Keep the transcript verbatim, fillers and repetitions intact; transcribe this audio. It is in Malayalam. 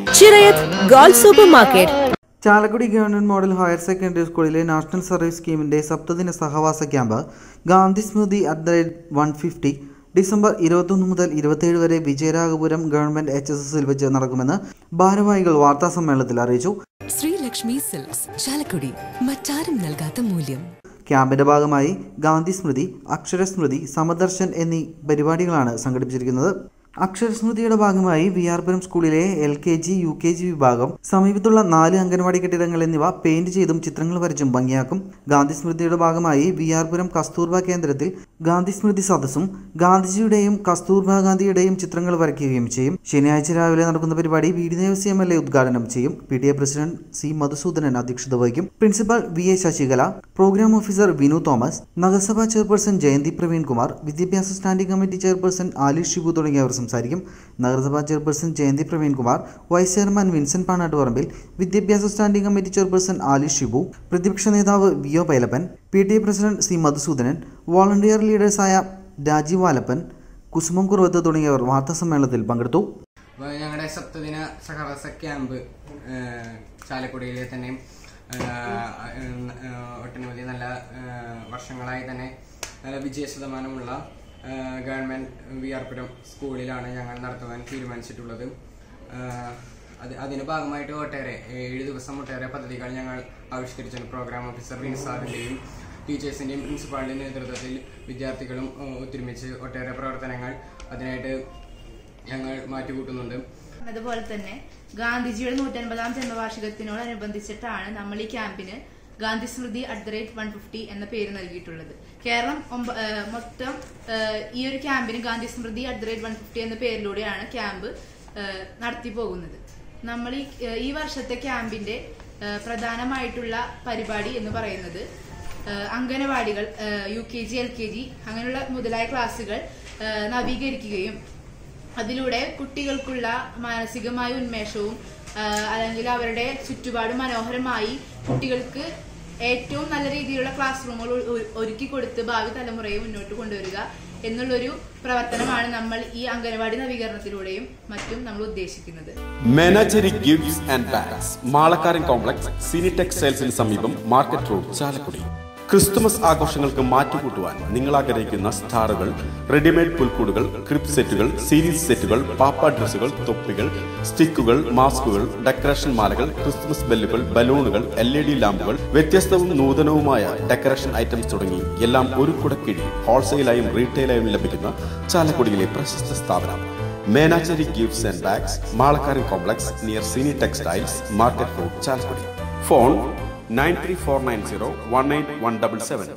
Chirayath gold super market. Chalakudy government model higher secondary സ്കൂളിലെ നാഷണൽ സർവീസ് സ്കീമിന്റെ സപ്തദിന സഹവാസ camp Gandhi Smriti at the rate one fifty December ഇരുപത്തൊന്ന് മുതൽ ഇരുപത്തിയേഴ് വരെ വിജയരാഘപുരം ഗവൺമെന്റ് എച്ച് എസ് എസിൽ വെച്ച് നടക്കുമെന്ന് ഭാരവാഹികൾ വാർത്താ സമ്മേളനത്തിൽ അറിയിച്ചു. ശ്രീലക്ഷ്മി സിൽക്സ് ചാലക്കുടി, മറ്റാരും നൽകാത്ത മൂല്യം. ക്യാമ്പിന്റെ ഭാഗമായി ഗാന്ധി സ്മൃതി, അക്ഷരസ്മൃതി, സമദർശൻ എന്നീ പരിപാടികളാണ് സംഘടിപ്പിച്ചിരിക്കുന്നത്. അക്ഷരസ്മൃതിയുടെ ഭാഗമായി വി ആർ പുരം സ്കൂളിലെ L K G U K G വിഭാഗം സമീപത്തുള്ള നാല് അംഗൻവാടി കെട്ടിടങ്ങൾ എന്നിവ പെയിന്റ് ചെയ്തും ചിത്രങ്ങൾ വരച്ചും ഭംഗിയാക്കും. ഗാന്ധി സ്മൃതിയുടെ ഭാഗമായി വി ആർ പുരം കസ്തൂർബ കേന്ദ്രത്തിൽ ഗാന്ധി സ്മൃതി സദസ്സും ഗാന്ധിജിയുടെയും കസ്തൂർബ ഗാന്ധിയുടെയും ചിത്രങ്ങൾ വരയ്ക്കുകയും ചെയ്യും. ശനിയാഴ്ച രാവിലെ നടക്കുന്ന പരിപാടി V D Devasi M L A ഉദ്ഘാടനം ചെയ്യും. P T A president C Madhusoodanan അധ്യക്ഷത വഹിക്കും. Principal V A Sasikala, programme officer Vinu Thomas, നഗരസഭാ ചെയർപേഴ്സൺ ജയന്തി പ്രവീൺ കുമാർ, വിദ്യാഭ്യാസ standing committee chairperson Alish Shibu തുടങ്ങിയവർ സംസാരിക്കും. നഗരസഭാ chairperson Jayanthi Praveen Kumar, vice chairman Vincent Panattuparambil, വിദ്യാഭ്യാസ standing committee chairperson Alish Shibu, പ്രതിപക്ഷ നേതാവ് V O Pailappan, P T A president C Madhusoodanan, volunteer ലീഡേഴ്സായ രാജീവ് വാലപ്പൻ, കുസുമം കുറുവത്ത് തുടങ്ങിയവർ വാർത്താ സമ്മേളനത്തിൽ പങ്കെടുത്തു. ഞങ്ങളുടെ സപ്തദിന സഹവാസ ക്യാമ്പ് ചാലക്കുടിയിലെ തന്നെ ഒട്ടനവധി നല്ല വർഷങ്ങളായി തന്നെ നല്ല വിജയ ശതമാനമുള്ള ഗവൺമെൻറ് വി ആർ പുരം സ്കൂളിലാണ് ഞങ്ങൾ നടത്തുവാൻ തീരുമാനിച്ചിട്ടുള്ളത്. അത് അതിൻ്റെ ഭാഗമായിട്ട് ഒട്ടേറെ ഏഴ് ദിവസം ഒട്ടേറെ പദ്ധതികൾ ഞങ്ങൾ ആവിഷ്കരിച്ചു. പ്രോഗ്രാം ഓഫീസർ വിൻ സാറിൻ്റെയും ടീച്ചേഴ്സിൻ്റെയും പ്രിൻസിപ്പാളിൻ്റെയും നേതൃത്വത്തിൽ വിദ്യാർത്ഥികളും ഒത്തൊരുമിച്ച് ഒട്ടേറെ പ്രവർത്തനങ്ങൾ അതിനായിട്ട് ഞങ്ങൾ മാറ്റിക്കൂട്ടുന്നുണ്ട്. അതുപോലെ തന്നെ ഗാന്ധിജിയുടെ നൂറ്റൻപതാം ജന്മവാർഷികത്തിനോടനുബന്ധിച്ചിട്ടാണ് നമ്മൾ ഈ ക്യാമ്പിന് Gandhi Smriti at the rate one fifty എന്ന പേര് നൽകിയിട്ടുള്ളത്. കേരളം മൊത്തം ഈ ഒരു ക്യാമ്പിന് Gandhi Smriti at the rate one fifty എന്ന പേരിലൂടെയാണ് ക്യാമ്പ് നടത്തി പോകുന്നത്. നമ്മൾ ഈ ഈ വർഷത്തെ ക്യാമ്പിന്റെ പ്രധാനമായിട്ടുള്ള പരിപാടി എന്ന് പറയുന്നത് അംഗനവാടികൾ, U K G L K G അങ്ങനെയുള്ള മുതലായ ക്ലാസ്സുകൾ നവീകരിക്കുകയും അതിലൂടെ കുട്ടികൾക്കുള്ള മാനസികമായ ഉന്മേഷവും അല്ലെങ്കിൽ അവരുടെ ചുറ്റുപാട് മനോഹരമായി കുട്ടികൾക്ക് ഏറ്റവും നല്ല രീതിയിലുള്ള ക്ലാസ് റൂമുകൾ ഒരുക്കി കൊടുത്ത് ഭാവി തലമുറയെ മുന്നോട്ട് കൊണ്ടുവരിക എന്നുള്ളൊരു പ്രവർത്തനമാണ് നമ്മൾ ഈ അംഗനവാടി നവീകരണത്തിലൂടെയും മറ്റും നമ്മൾ ഉദ്ദേശിക്കുന്നത്. Menachery gifts and bags, Malakkaran complex, Cini ടെക്സ്റ്റൈൽസിന് സമീപം, മാർക്കറ്റ് റോഡ്, ചാലക്കുടി. ക്രിസ്തുമസ് ആഘോഷങ്ങൾക്ക് മാറ്റുകൂട്ടുവാൻ നിങ്ങൾ ആഗ്രഹിക്കുന്ന സ്റ്റാറുകൾ, റെഡിമെയ്ഡ് പുൽക്കൂടുകൾ, ക്രിപ്പ് സെറ്റുകൾ, സീരീസ് സെറ്റുകൾ, പാപ്പ ഡ്രസ്സുകൾ, തൊപ്പികൾ, സ്റ്റിക്കുകൾ, മാസ്കുകൾ, ഡെക്കറേഷൻ മാലകൾ, ക്രിസ്തുമസ് ബെല്ലുകൾ, ബലൂണുകൾ, എൽ ഇ ഡി ലാമ്പുകൾ, വ്യത്യസ്തവും നൂതനവുമായ ഡെക്കറേഷൻ ഐറ്റംസ് തുടങ്ങി എല്ലാം ഒരു കുടക്കീഴിൽ ഹോൾസെയിലായും റീറ്റെയിലായും ലഭിക്കുന്ന ചാലക്കുടിയിലെ പ്രശസ്ത സ്ഥാപനം Menachery gifts and bags, Malakkaran complex, near Cini textiles, market road, Chalakudy. Phone nine three four nine zero one eight one seven seven.